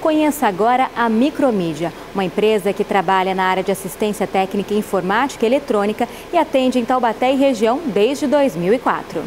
Conheça agora a Micromídia, uma empresa que trabalha na área de assistência técnica em informática e eletrônica e atende em Taubaté e região desde 2004.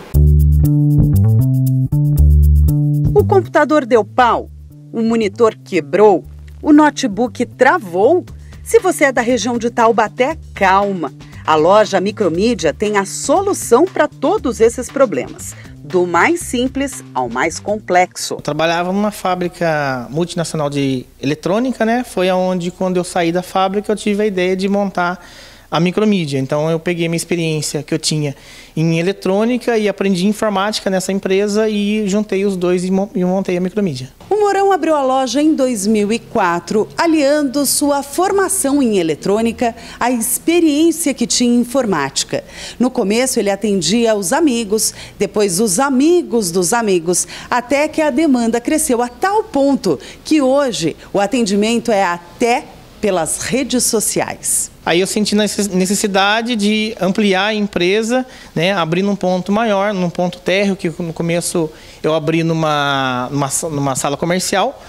O computador deu pau, o monitor quebrou, o notebook travou. Se você é da região de Taubaté, calma. A loja Micromídia tem a solução para todos esses problemas, do mais simples ao mais complexo. Eu trabalhava numa fábrica multinacional de eletrônica, né? Foi onde, quando eu saí da fábrica, eu tive a ideia de montar a Micromídia. Então eu peguei minha experiência que eu tinha em eletrônica e aprendi informática nessa empresa e juntei os dois e montei a Micromídia. O Mourão abriu a loja em 2004, aliando sua formação em eletrônica à experiência que tinha em informática. No começo ele atendia os amigos, depois os amigos dos amigos, até que a demanda cresceu a tal ponto que hoje o atendimento é até pelas redes sociais. Aí eu senti necessidade de ampliar a empresa, né, abrir num ponto maior, num ponto térreo, que no começo eu abri numa sala comercial.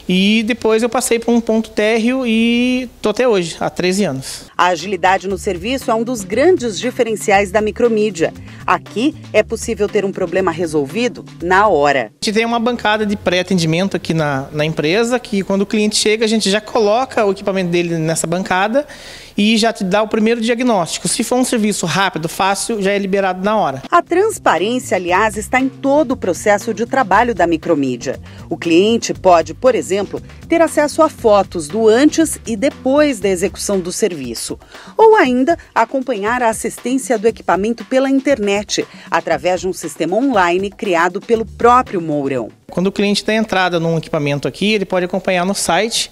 E depois eu passei para um ponto térreo e estou até hoje, há 13 anos. A agilidade no serviço é um dos grandes diferenciais da Micromídia. Aqui é possível ter um problema resolvido na hora. A gente tem uma bancada de pré-atendimento aqui na empresa, que quando o cliente chega, a gente já coloca o equipamento dele nessa bancada e já te dá o primeiro diagnóstico. Se for um serviço rápido, fácil, já é liberado na hora. A transparência, aliás, está em todo o processo de trabalho da Micromídia. O cliente pode, por exemplo, ter acesso a fotos do antes e depois da execução do serviço. Ou ainda acompanhar a assistência do equipamento pela internet, através de um sistema online criado pelo próprio Mourão. Quando o cliente dá entrada num equipamento aqui, ele pode acompanhar no site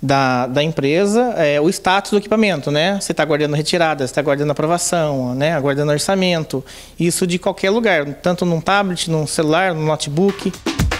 da empresa o status do equipamento, né? Se está aguardando retirada, se está aguardando aprovação, né? Aguardando orçamento. Isso de qualquer lugar, tanto num tablet, num celular, num notebook.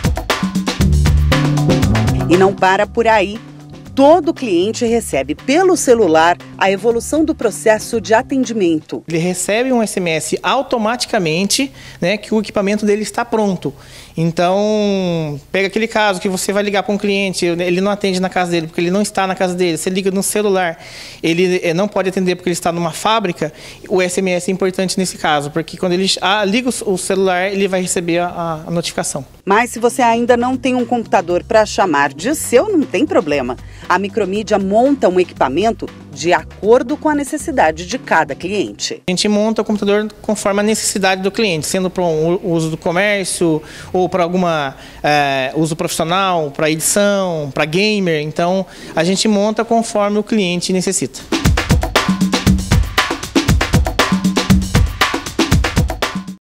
E não para por aí. Todo cliente recebe pelo celular a evolução do processo de atendimento. Ele recebe um SMS automaticamente, né, que o equipamento dele está pronto. Então, pega aquele caso que você vai ligar para um cliente, ele não atende na casa dele porque ele não está na casa dele. Você liga no celular, ele não pode atender porque ele está numa fábrica. O SMS é importante nesse caso, porque quando ele liga o celular, ele vai receber a notificação. Mas se você ainda não tem um computador para chamar de seu, não tem problema. A Micromídia monta um equipamento de acordo com a necessidade de cada cliente. A gente monta o computador conforme a necessidade do cliente, sendo para o uso do comércio ou para alguma uso profissional, para edição, para gamer. Então, a gente monta conforme o cliente necessita.